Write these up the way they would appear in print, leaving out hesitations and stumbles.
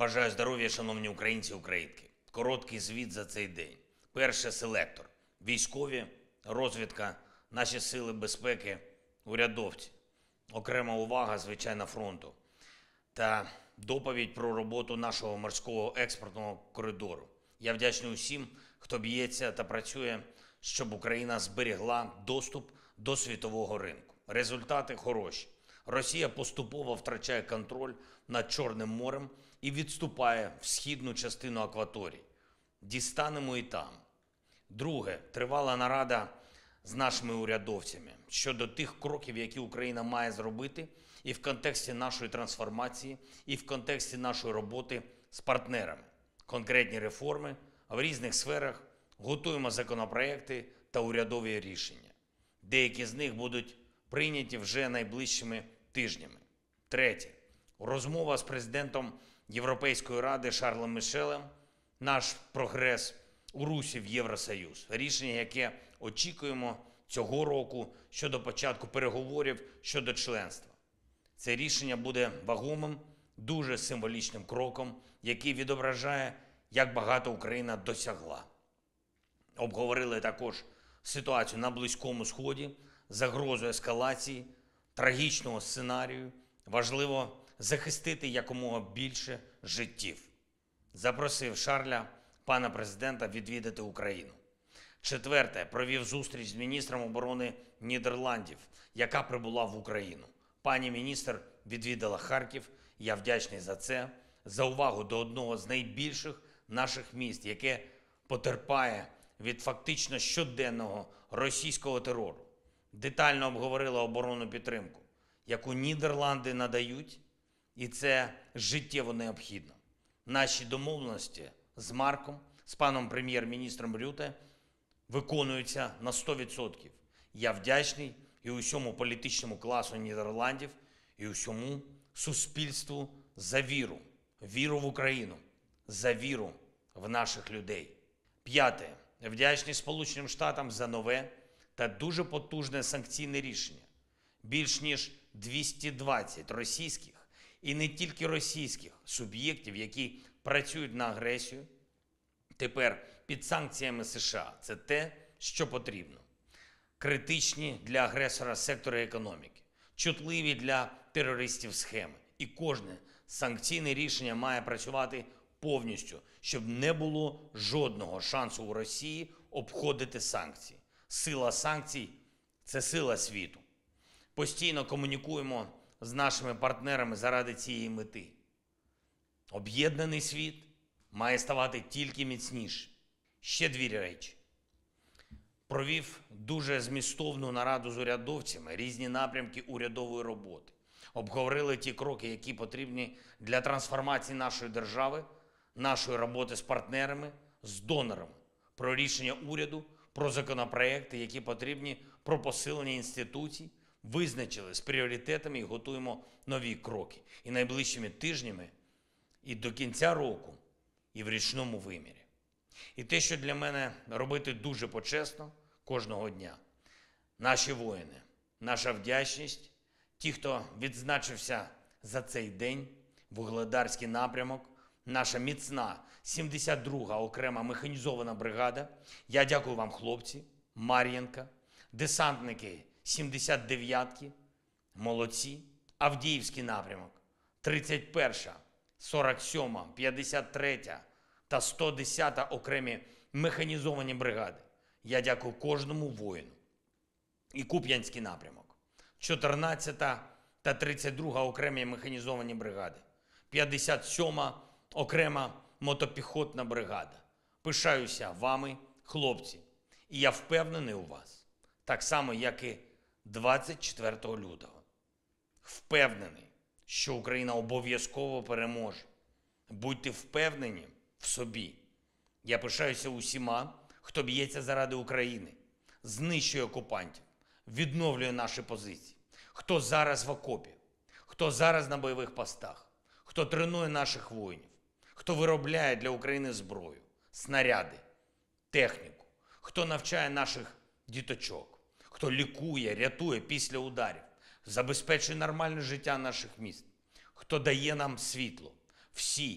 Бажаю здоров'я, шановні українці і українки. Короткий звіт за цей день. Перше – селектор. Військові, розвідка, наші сили безпеки, урядовці. Окрема увага, звичайно, фронту. Та доповідь про роботу нашого морського експортного коридору. Я вдячний усім, хто б'ється та працює, щоб Україна зберегла доступ до світового ринку. Результати хороші. Росія поступово втрачає контроль над Чорним морем і відступає в східну частину акваторії. Дістанемо і там. Друге, тривала нарада з нашими урядовцями щодо тих кроків, які Україна має зробити і в контексті нашої трансформації, і в контексті нашої роботи з партнерами. Конкретні реформи в різних сферах, готуємо законопроекти та урядові рішення. Деякі з них будуть прийняті вже найближчими тижнями. Третє. Розмова з президентом Європейської ради Шарлем Мішелем, наш прогрес у русі в Євросоюз. Рішення, яке очікуємо цього року щодо початку переговорів щодо членства. Це рішення буде вагомим, дуже символічним кроком, який відображає, як багато Україна досягла. Обговорили також ситуацію на Близькому Сході, загрозу ескалації, трагічного сценарію. Важливо захистити якомога більше життів. Запросив Шарля, пана президента, відвідати Україну. Четверте, провів зустріч з міністром оборони Нідерландів, яка прибула в Україну. Пані міністр відвідала Харків, я вдячний за це, за увагу до одного з найбільших наших міст, яке потерпає від фактично щоденного російського терору. Детально обговорила оборонну підтримку, яку Нідерланди надають, і це життєво необхідно. Наші домовленості з Марком, з паном прем'єр-міністром Рюте виконуються на 100%. Я вдячний і усьому політичному класу Нідерландів, і усьому суспільству за віру. Віру в Україну, за віру в наших людей. П'яте. Вдячний Сполученим Штатам за нове та дуже потужне санкційне рішення. Більш ніж 220 російських і не тільки російських суб'єктів, які працюють на агресію, тепер під санкціями США. Це те, що потрібно. Критичні для агресора сектори економіки, чутливі для терористів схеми. І кожне санкційне рішення має працювати повністю, щоб не було жодного шансу у Росії обходити санкції. Сила санкцій – це сила світу. Постійно комунікуємо з нашими партнерами заради цієї мети. Об'єднаний світ має ставати тільки міцніше. Ще дві речі. Провів дуже змістовну нараду з урядовцями, різні напрямки урядової роботи. Обговорили ті кроки, які потрібні для трансформації нашої держави, нашої роботи з партнерами, з донорами. Про рішення уряду, про законопроекти, які потрібні, про посилення інституцій. Визначили з пріоритетами і готуємо нові кроки. І найближчими тижнями, і до кінця року, і в річному вимірі. І те, що для мене робити дуже почесно кожного дня. Наші воїни, наша вдячність, ті, хто відзначився за цей день, Вугледарський напрямок, наша міцна 72-га окрема механізована бригада. Я дякую вам, хлопці, Мар'їнка, десантники 79-ки, молодці, Авдіївський напрямок, 31-ша, 47-ма, 53-та та 110-та окремі механізовані бригади. Я дякую кожному воїну. І Куп'янський напрямок, 14-та та 32-га окремі механізовані бригади, 57-ма окрема мотопіхотна бригада. Пишаюся вами, хлопці, і я впевнений у вас. Так само, як і 24 лютого. Впевнений, що Україна обов'язково переможе. Будьте впевнені в собі. Я пишаюся усіма, хто б'ється заради України, знищує окупантів, відновлює наші позиції. Хто зараз в окопі, хто зараз на бойових постах, хто тренує наших воїнів, хто виробляє для України зброю, снаряди, техніку, хто навчає наших діточок, хто лікує, рятує після ударів, забезпечує нормальне життя наших міст, хто дає нам світло. Всі,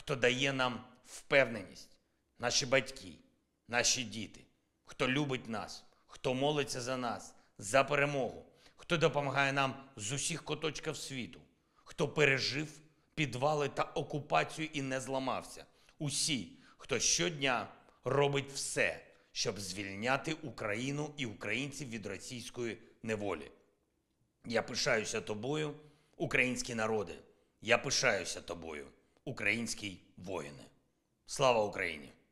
хто дає нам впевненість, наші батьки, наші діти, хто любить нас, хто молиться за нас, за перемогу, хто допомагає нам з усіх куточків світу, хто пережив підвали та окупацію і не зламався. Усі, хто щодня робить все, щоб звільняти Україну і українців від російської неволі. Я пишаюся тобою, українські народи. Я пишаюся тобою, український воїне. Слава Україні!